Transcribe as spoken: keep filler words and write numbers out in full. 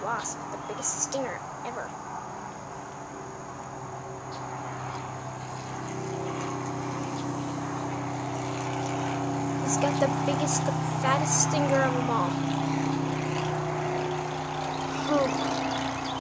Wasp, the biggest stinger ever. He's got the biggest, the fattest stinger of them all. Oh.